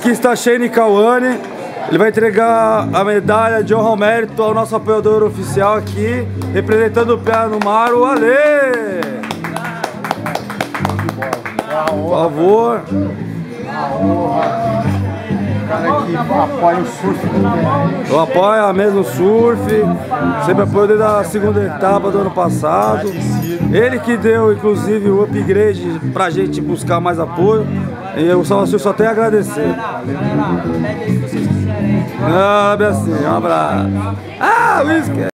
Aqui está Shane Kawane. Ele vai entregar a medalha de honra ao mérito ao nosso apoiador oficial aqui, representando o Pé no Mar, o Ale. Por favor. O cara que apoia o surf também. Eu apoio a mesmo surf, sempre apoio desde a segunda etapa do ano passado. Ele que deu, inclusive, o upgrade pra gente buscar mais apoio. E eu só tenho a agradecer. Ah, assim, um abraço. Ah, uísque!